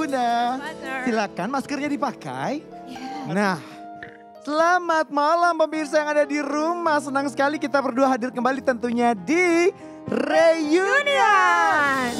Bunda. Silakan maskernya dipakai. Nah, selamat malam pemirsa yang ada di rumah. Senang sekali kita berdua hadir kembali tentunya di Reunion.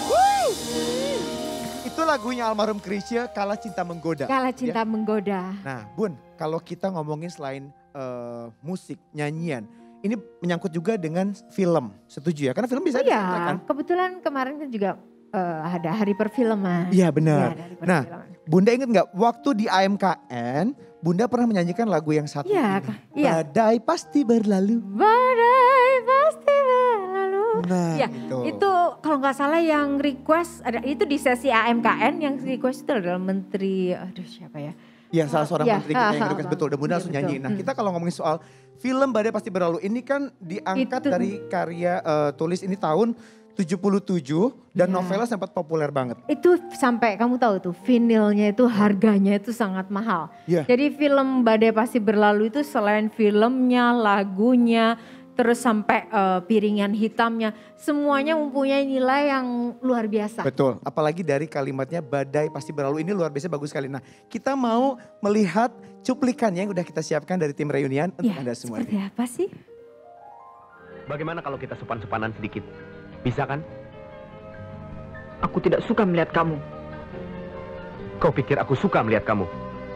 Itu lagunya almarhum Chrisye, Kala Cinta Menggoda. Kala Cinta Menggoda. Nah Bun, kalau kita ngomongin selain musik, nyanyian, ini menyangkut juga dengan film. Setuju ya? Karena film bisa kan? Kebetulan kemarin kan juga ada hari perfilman. Iya benar. Ya, nah Bunda ingat gak waktu di AMKN, Bunda pernah menyanyikan lagu yang satu ini. Iya. Badai pasti berlalu. Badai pasti berlalu. Nah ya, itu kalau gak salah yang request, itu di sesi AMKN yang request itu adalah Menteri, aduh siapa ya. Iya salah seorang menteri kita yang request betul. Dan Bunda langsung nyanyi. Nah kita kalau ngomongin soal film Badai Pasti Berlalu ini kan diangkat dari karya tulis ini tahun 77 dan novelnya sempat populer banget. Itu sampai kamu tahu tuh vinilnya itu harganya itu sangat mahal. Jadi film Badai Pasti Berlalu itu selain filmnya, lagunya, terus sampai piringan hitamnya, semuanya mempunyai nilai yang luar biasa. Betul, apalagi dari kalimatnya Badai Pasti Berlalu ini luar biasa bagus sekali. Nah kita mau melihat cuplikannya yang udah kita siapkan dari tim Reunion untuk Anda semua. Seperti apa sih? Bagaimana kalau kita sopan-sopanan sedikit? Bisa kan? Aku tidak suka melihat kamu. Kau pikir aku suka melihat kamu?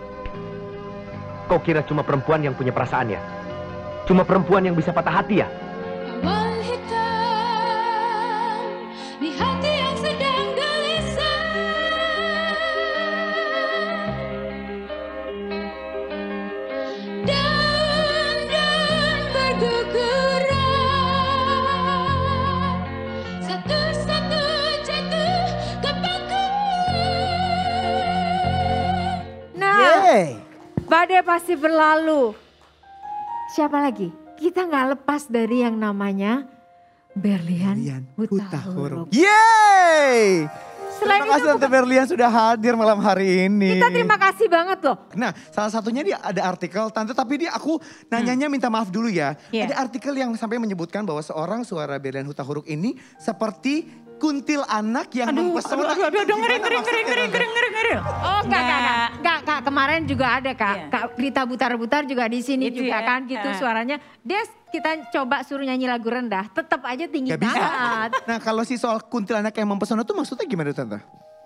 Kau kira cuma perempuan yang punya perasaan ya? Cuma perempuan yang bisa patah hati ya? Awan hitam di hati yang sedang gelisah. Dan berguguran. Satu-satu jatuh ke paku. Nah, Badai Pasti Berlalu. Siapa lagi? Kita nggak lepas dari yang namanya Berlian Hutahuruk. Yeay! Terima kasih Tante Berlian sudah hadir malam hari ini. Kita terima kasih banget loh. Nah salah satunya dia ada artikel Tante, tapi aku nanyanya minta maaf dulu ya. Ada artikel yang sampai menyebutkan bahwa seorang suara Berlian Hutahuruk ini seperti kuntil anak yang mempesona. Aduh, ngeri. Oh enggak, kemarin juga ada Kak Rita Butar-Butar juga di sini itu juga kan gitu suaranya. Dia kita coba suruh nyanyi lagu rendah, tetap aja tinggi banget. Nah kalau si soal kuntil anak yang mempesona itu maksudnya gimana Tante?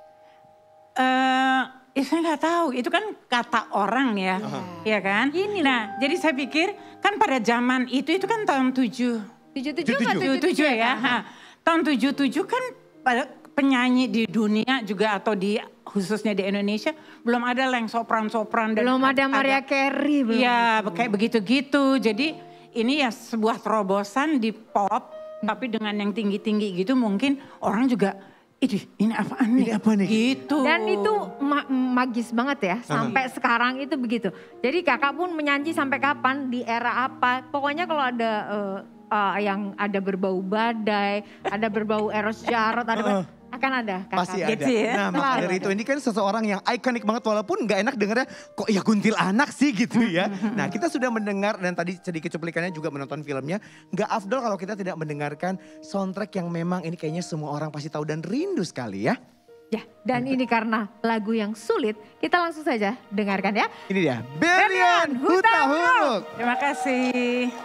Saya nggak tahu, itu kan kata orang ya, ya kan? Nah jadi saya pikir kan pada zaman itu kan tahun 77 ya. Tahun 77 kan penyanyi di dunia juga atau khususnya di Indonesia belum ada yang sopran-sopran. Belum ada Mariah Carey. Iya kayak begitu-gitu. Jadi ini ya sebuah terobosan di pop tapi dengan yang tinggi-tinggi gitu mungkin orang juga ini apaan nih? Ini apa nih? Gitu. Dan itu magis banget ya sampai sekarang itu begitu. Jadi kakak pun menyanyi sampai kapan di era apa. Pokoknya kalau ada yang ada berbau badai, ada berbau Eros Jarot, akan ada. Pasti ada. Gitu ya? Nah maka dari itu ini kan seseorang yang ikonik banget walaupun gak enak dengarnya kok ya kuntil anak sih gitu ya. Nah kita sudah mendengar dan tadi sedikit cuplikannya juga menonton filmnya. Gak afdol kalau kita tidak mendengarkan soundtrack yang memang ini kayaknya semua orang pasti tahu dan rindu sekali ya. Ya, dan ini karena lagu yang sulit, kita langsung saja dengarkan ya. Ini dia, Berlian Hutahuruk. Terima kasih.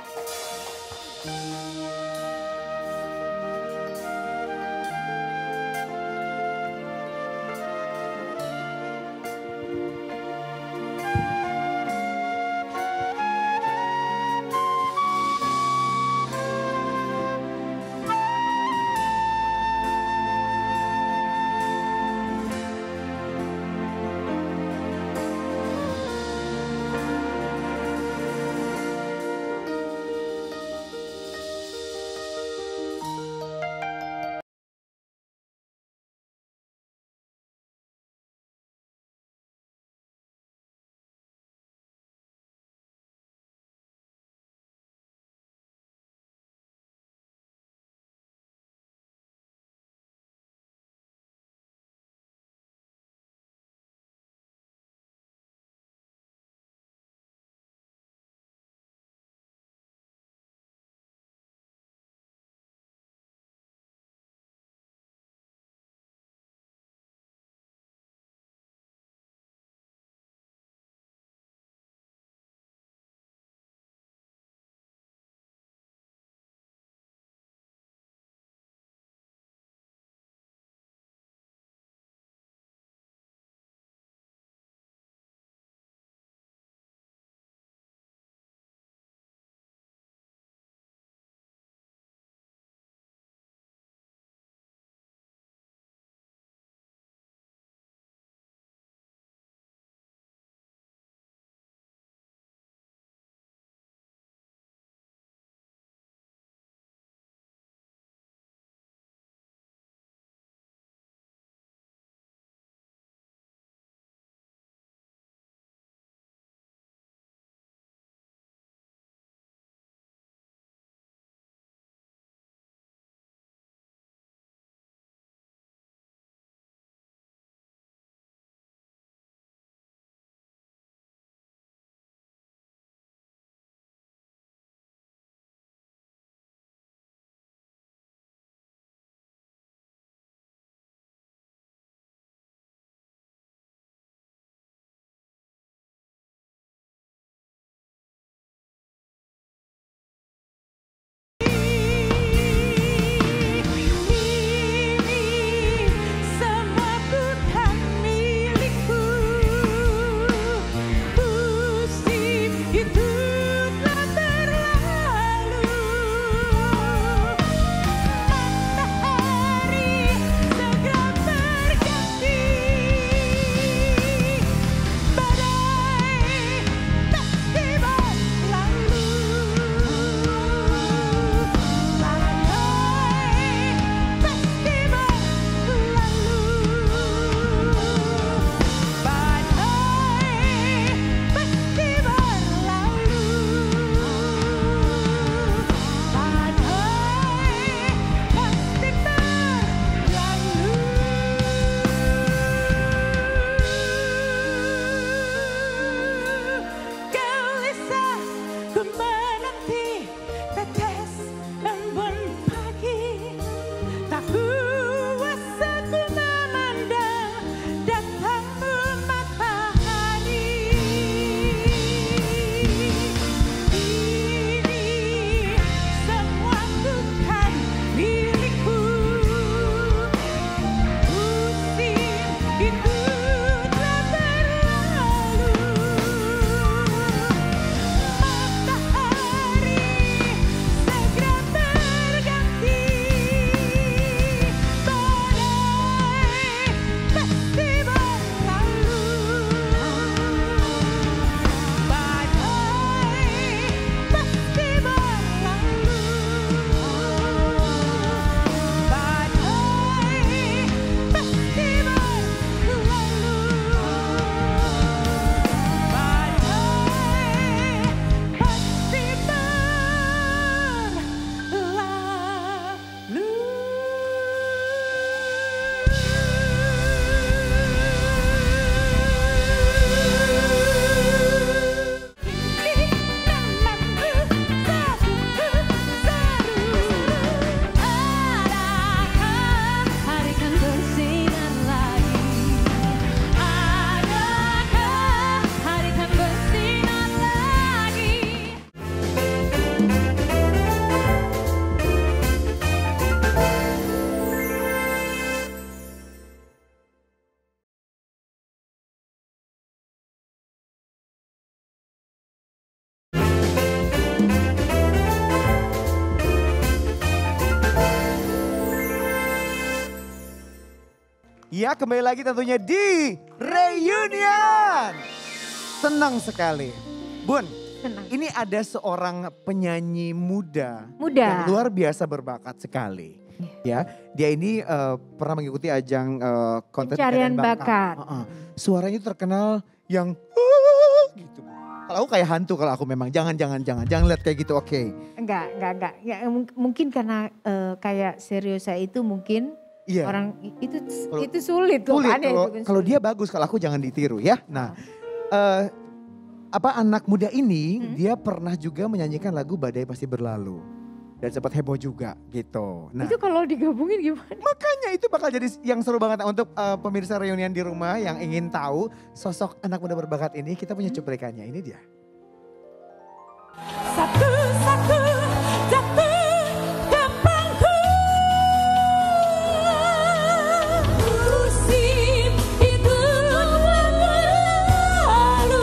Ya kembali lagi tentunya di Reunion. Senang sekali. Bun, Senang. ini ada seorang penyanyi muda. Muda. Yang luar biasa berbakat sekali. Ya, dia ini pernah mengikuti ajang kontes Pencarian bakat. Suaranya itu terkenal yang gitu. Kalau aku kayak hantu kalau aku memang jangan lihat kayak gitu, oke. Enggak. Ya, mungkin karena kayak Seriosa itu mungkin Iya. orang itu sulit tuh. Sulit aneh itu kan kalau sulit. dia bagus, kalau aku jangan ditiru ya. Nah, anak muda ini dia pernah juga menyanyikan lagu Badai Pasti Berlalu. Dan sempat heboh juga gitu. Nah, Itu kalau digabungin gimana? makanya itu bakal jadi yang seru banget. Nah, untuk pemirsa Reunion di rumah yang ingin tahu sosok anak muda berbakat ini, kita punya cuplikannya. Ini dia. Satu-satu jatuh depanku. Musim itu berlalu.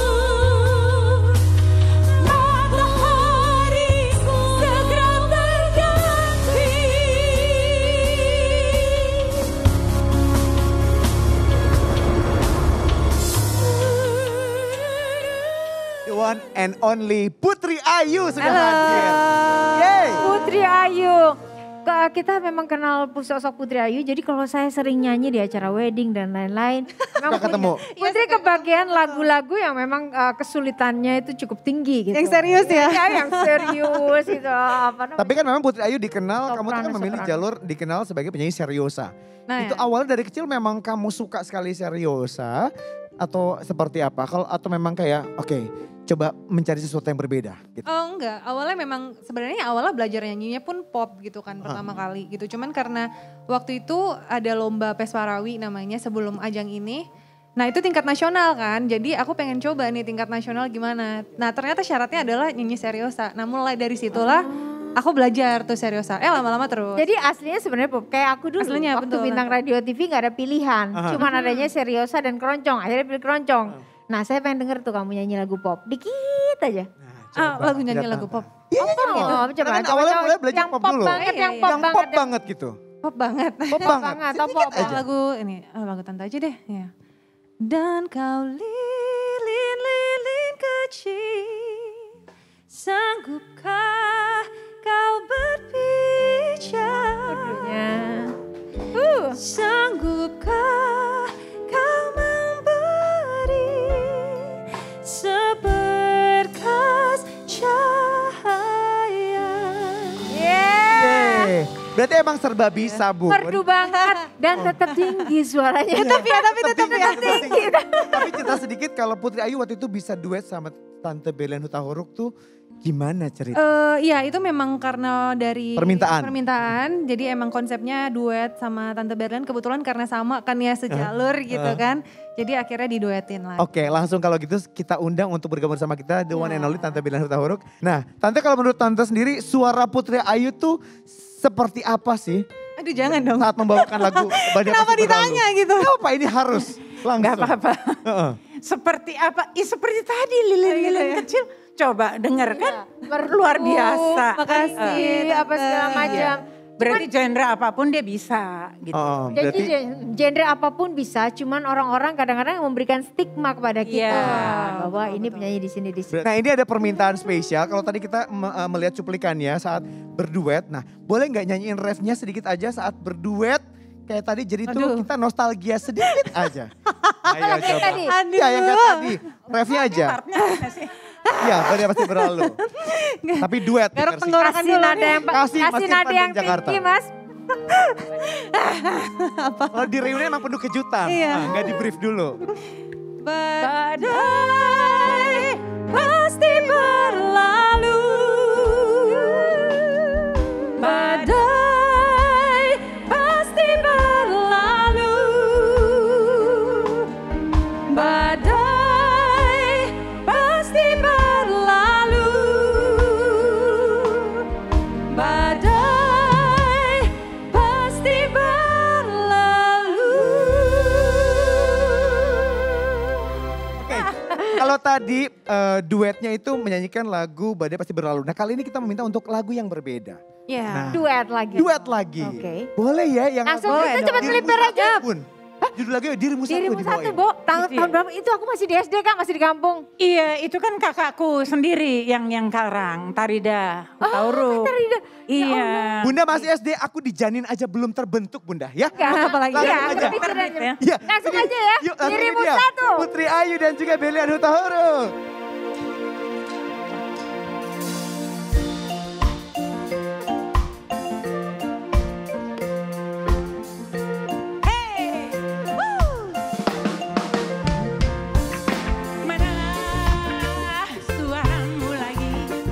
Matahari segera berganti. The one and only Putri Ayu sudah hadir. Yeay. Putri Ayu. Kita memang kenal sosok Putri Ayu, jadi kalau saya sering nyanyi di acara wedding dan lain-lain. memang ketemu. Putri kebagian lagu-lagu yang memang kesulitannya itu cukup tinggi gitu. Yang serius ya? Iya, yang serius itu apa namanya. Tapi kan memang Putri Ayu dikenal, kamu tuh kan Soprano, memilih soprano. jalur dikenal sebagai penyanyi seriosa. Nah, Itu awalnya dari kecil memang kamu suka sekali seriosa atau seperti apa? Atau memang kayak oke, coba mencari sesuatu yang berbeda gitu. Oh enggak, awalnya belajar nyanyinya pun pop gitu kan pertama kali gitu. Cuman karena waktu itu ada lomba Peswarawi namanya sebelum ajang ini. Nah itu tingkat nasional kan, jadi aku pengen coba nih tingkat nasional gimana. Nah ternyata syaratnya adalah nyanyi seriosa. Nah mulai dari situlah aku belajar tuh seriosa. Lama-lama terus. Jadi aslinya sebenarnya pop, kayak aku dulu Aslinya, waktu betul. bintang radio TV gak ada pilihan. Cuman adanya seriosa dan keroncong, akhirnya pilih keroncong. Nah saya pengen denger tuh kamu nyanyi lagu pop, dikit aja. Lagu nyanyi lagu pop. Iya nyanyi Oh, pop. coba, Kan awalnya mulai belajar yang pop dulu. banget, Iya, yang iya. pop Yang banget. pop banget gitu. Pop banget. Pop banget. atau pop Sedikit aja. Lagu ini, lagu Tante aja deh. Ya. Dan kau lilin-lilin kecil, sanggupkah kau berbicara? Sanggupkah kau memberi seberkas cahaya? Yeay. Berarti emang serba bisa, Bu. Merdu banget dan tetap tinggi suaranya. Tetap ya, tetap tinggi. Tapi cerita sedikit kalau Putri Ayu waktu itu bisa duet sama Tante Belen Huta Huruf tuh gimana cerita? Iya itu memang karena dari Permintaan. Jadi emang konsepnya duet sama Tante Berlian kebetulan karena sama kan ya sejalur gitu kan. Jadi akhirnya diduetin lah. Oke, langsung kalau gitu kita undang untuk bergabung sama kita The One and Only Tante Belen Huta Huruf. Nah, Tante kalau menurut Tante sendiri suara Putri Ayu tuh seperti apa sih Aduh jangan dong. saat membawakan lagu Badai Kenapa Pasti Berlalu? ditanya gitu? Kenapa ini harus langsung? Gak apa-apa. Heeh. Seperti apa? Seperti tadi lilin-lilin kecil. Coba denger kan. Luar biasa. Makasih. Apa segala macam. Berarti genre apapun dia bisa gitu. Oh, Jadi berarti genre apapun bisa, cuman orang-orang kadang-kadang memberikan stigma kepada kita. Iya. Bahwa ini penyanyi di sini. Nah ini ada permintaan spesial. Kalau tadi kita melihat cuplikannya saat berduet. Nah boleh nggak nyanyiin refnya sedikit aja saat berduet? Kayak tadi jadi tuh kita nostalgia sedikit aja. Ayo Kayak coba. tadi. Iya yang kayak tadi. Refnya aja. Partnya mana sih? Iya Badai Pasti Berlalu. Tapi duet. Garuk versi. tenggorokan Kasih dulu nada nih. yang, Kasih kasih Mas nada Irfan yang dan Jakarta. tinggi mas. Kalau di reunion emang penuh kejutan. Iya. Nah, nggak di brief dulu. Badai pasti berlalu. Badai pasti berlalu. Badai pasti berlalu. Badai pasti berlalu. Oke, kalau tadi duetnya itu menyanyikan lagu Badai Pasti Berlalu. Nah kali ini kita meminta untuk lagu yang berbeda. Ya. Nah, Duet lagi. duet lagi. Oke. Boleh ya yang Langsung Boleh kita dong. cepat melipir aja. Pun. Judul lagunya Dirimu Satu. Dirimu Satu, Bo. Tahun berapa? Itu aku masih di SD Kak, masih di kampung. Iya, itu kan kakakku sendiri yang karang, Tarida Tauru. Tarida. Iya. Bunda masih SD, aku dijanin aja belum terbentuk Bunda ya. Apalagi Langsung ya, aja. pikirannya. Iya, Langsung ini- aja ya, yuk, langsung Dirimu ini dia. Satu. Putri Ayu dan juga Belian Hutahuru. Mana suaramu lagi,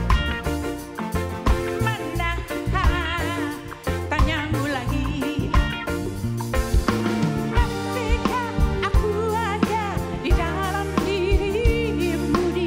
mana tanyamu lagi. Ketika aku ada di dalam dirimu,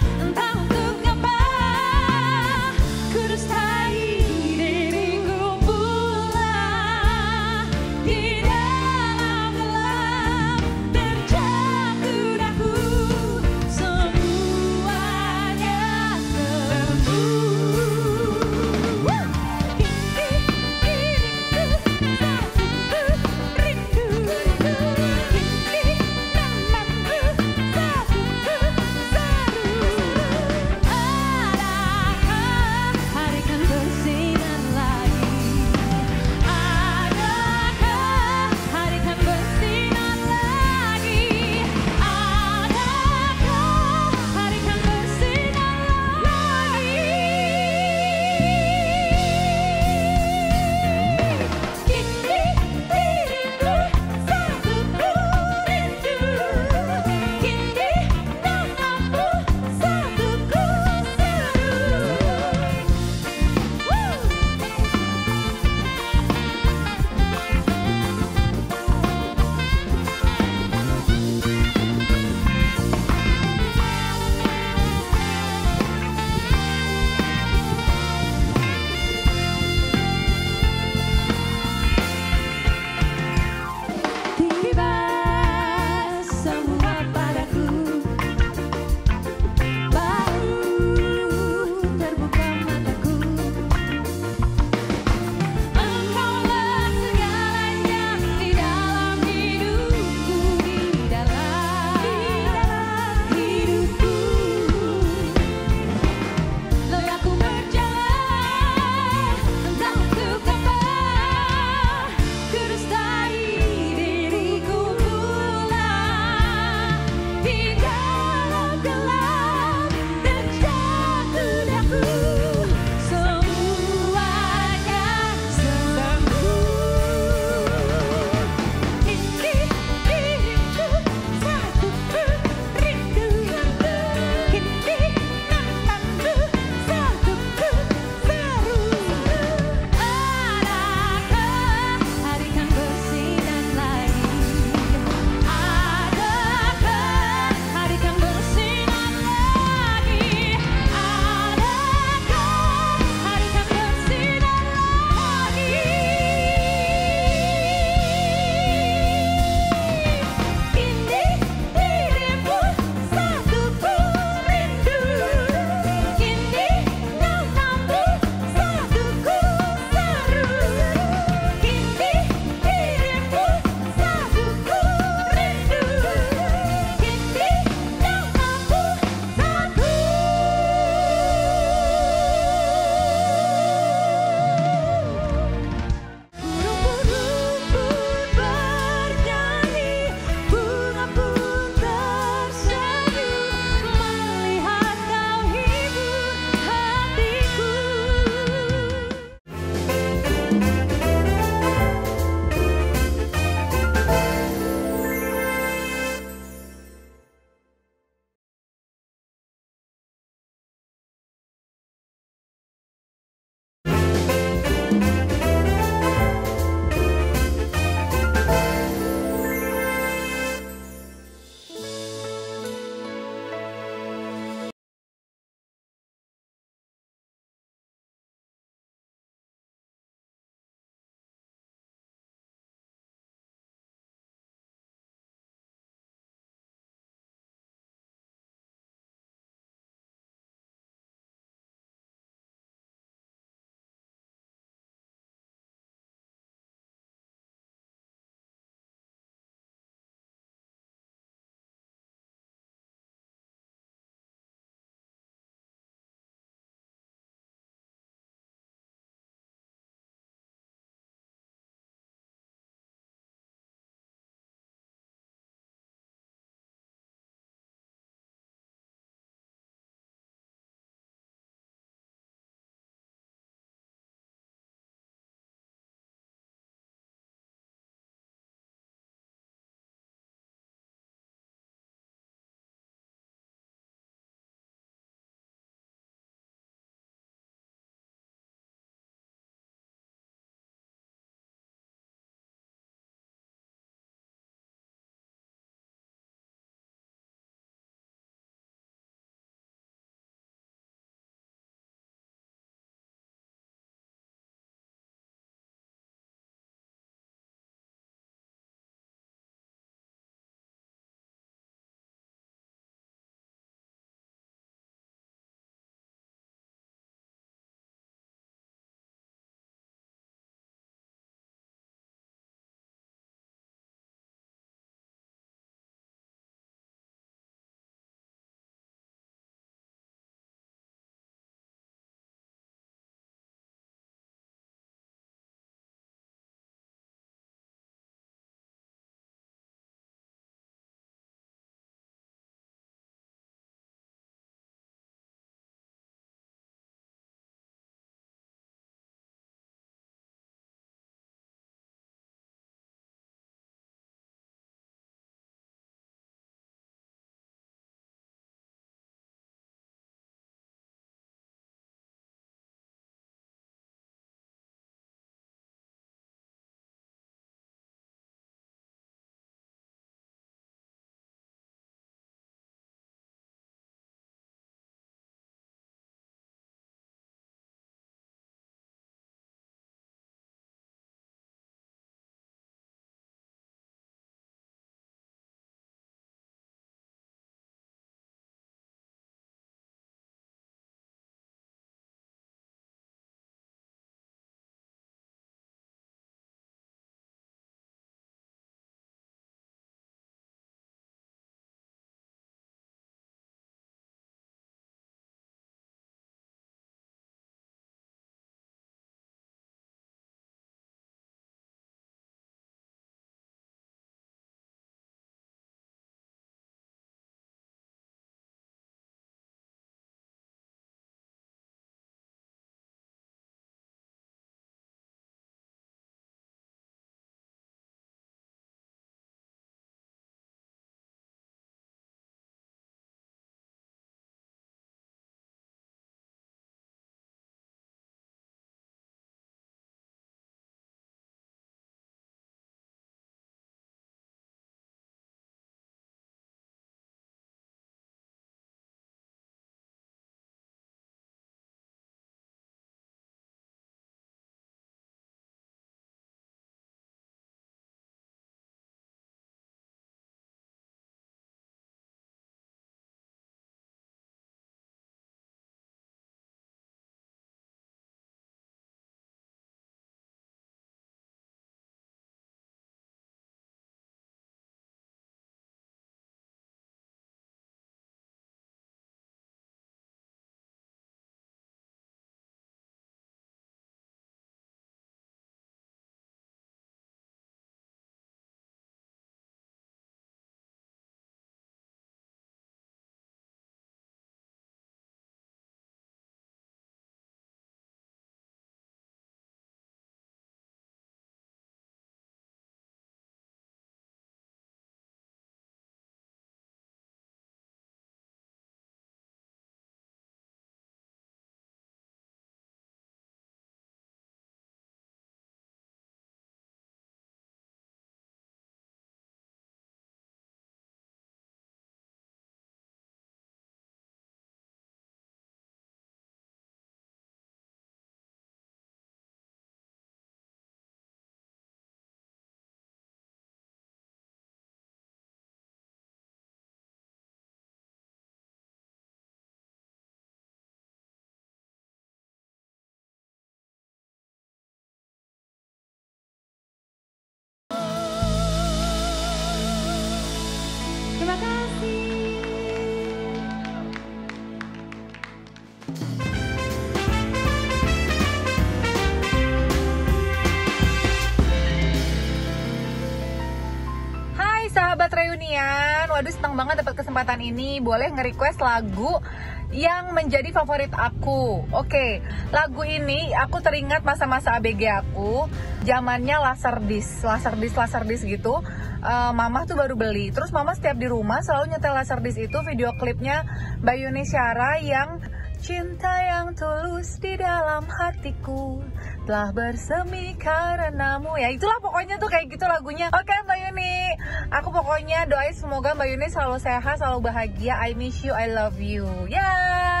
waduh senang banget dapat kesempatan ini. Boleh nge-request lagu yang menjadi favorit aku. Oke, lagu ini aku teringat masa-masa ABG aku, zamannya laserdisc gitu. Mama tuh baru beli. Terus mama setiap di rumah selalu nyetel laserdisc itu, video klipnya Mbak Yuni Syara yang cinta yang tulus di dalam hatiku telah bersemi karenamu. Ya itulah pokoknya tuh kayak gitu lagunya. Oke Mbak Yuni, aku pokoknya doain semoga Mbak Yuni selalu sehat, selalu bahagia. I miss you, I love you. Ya.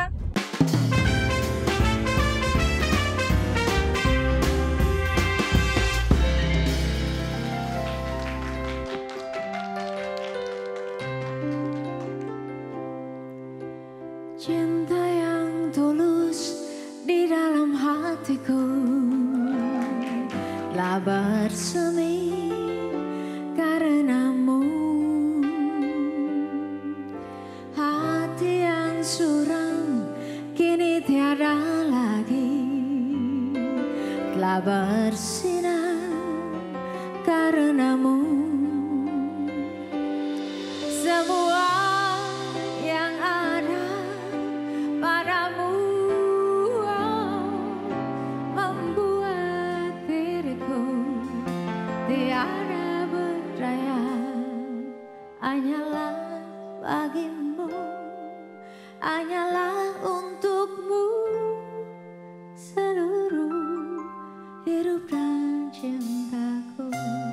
Cinta yang tulus di dalam hatiku telah bersemi karenamu. Hati yang suram kini tiada lagi, telah bersinar karenamu. Semua yang ada padamu membuat diriku tiada berdaya. Hanyalah bagimu, hanyalah untukmu seluruh hidup dan cintaku.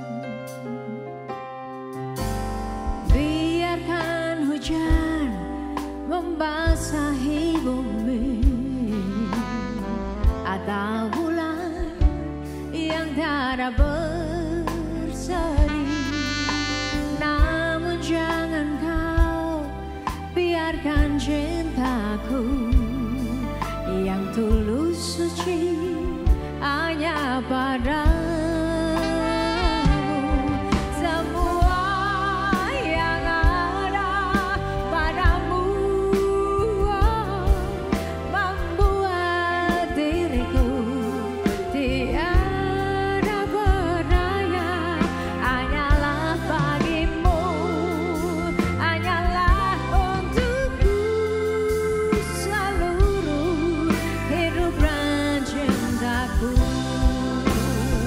Biarkan hujan membasahi bumi atau bulan yang tiada berseri, namun jangan kau biarkan cintaku yang tulus suci hanya padamu. Semua yang ada padamu membuat diriku tiada berdaya. Hanyalah bagimu, hanyalah untukku seluruh hidup dan cintaku.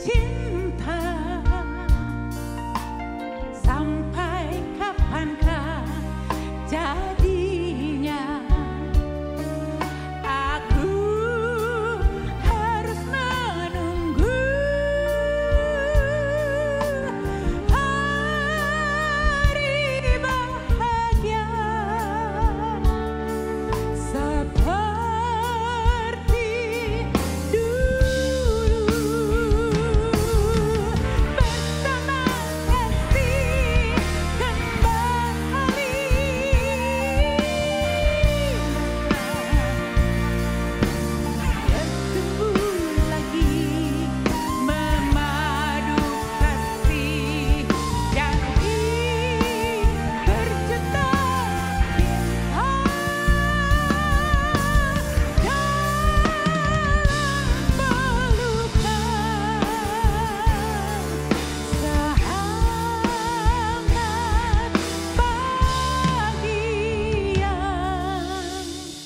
cinta, sampai kapankah jadinya? Aku harus menunggu hari bahagia seperti dulu, bersama kasih kembali. Bertemu lagi, memadu kasih, janji berjuta bintang dalam pelukan, sehangat pagi yang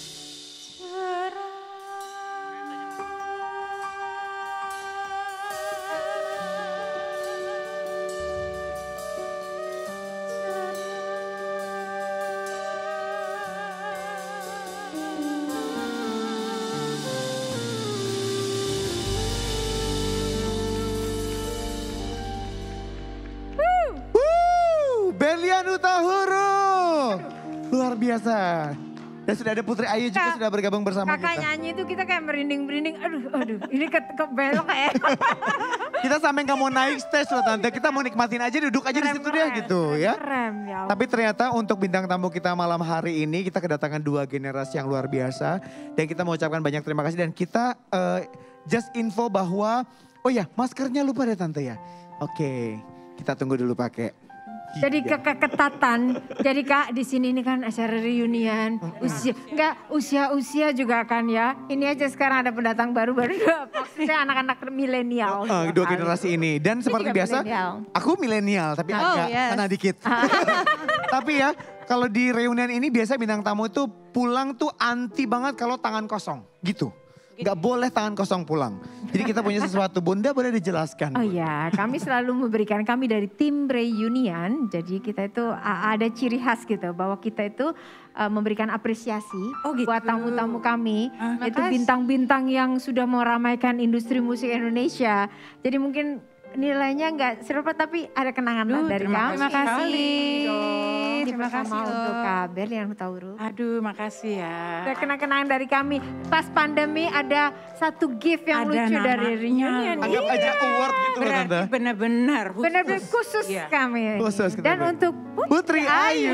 Berlian Hutahuruk. Luar biasa. Dan sudah ada Putri Ayu juga sudah bergabung bersama Kakak kita. nyanyi itu kita kayak merinding-merinding. Aduh, ini kebelok kayak. Kita sampai nggak mau naik stage loh Tante. Kita mau nikmatin aja, duduk aja di situ deh gitu ya. Keren ya. Tapi ternyata untuk bintang tamu kita malam hari ini kita kedatangan dua generasi yang luar biasa. Dan kita mau ucapkan banyak terima kasih. Dan kita just info bahwa, oh ya maskernya lupa deh Tante ya. Oke, kita tunggu dulu pakai. Jadi keketatan. Jadi Kak di sini ini kan acara reunian. Usia juga kan ya. Ini aja sekarang ada pendatang baru maksudnya anak-anak milenial. Dua generasi ini. Dan seperti juga biasa, milenial. aku milenial tapi agak sana dikit. Tapi ya kalau di reunian ini biasa bintang tamu itu pulang tuh anti banget kalau tangan kosong gitu. Gak boleh tangan kosong pulang. Jadi kita punya sesuatu, Bunda boleh dijelaskan? Oh ya, kami selalu memberikan, kami dari tim reunion, jadi kita itu ada ciri khas gitu, bahwa kita itu memberikan apresiasi buat tamu-tamu kami. Itu bintang-bintang yang sudah meramaikan industri musik Indonesia. Jadi mungkin nilainya nggak serupa tapi ada kenangan dari kami. Terima kasih. Terima kasih untuk Kak Berlian Hutahuruk. Aduh, makasih ya. Ada kenang-kenangan dari kami. Pas pandemi ada satu gift yang lucu dari reunion. Anggap aja award gitu loh Tante. Berarti benar-benar khusus. Benar-benar khusus kami. Khusus kita Dan beri. untuk Putri Ayu.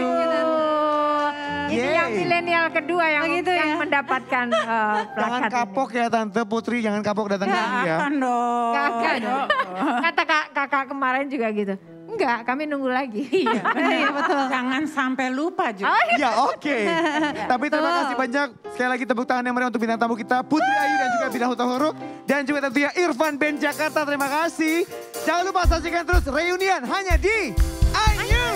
Ini yang milenial kedua yang mendapatkan Jangan plakat kapok ya Tante Putri, jangan kapok datang ke sini ya. Akan dong. Kakak, kata kakak kemarin juga gitu. Enggak, kami nunggu lagi. Iya betul. Jangan sampai lupa juga. Ya oke. Tapi terima kasih banyak. Sekali lagi tepuk tangan yang meriah untuk bintang tamu kita. Putri Ayu dan juga Berlian Hutahuruk. Dan juga tentunya Irfan Band Jakarta. Terima kasih. Jangan lupa saksikan terus reunian hanya di Ayu.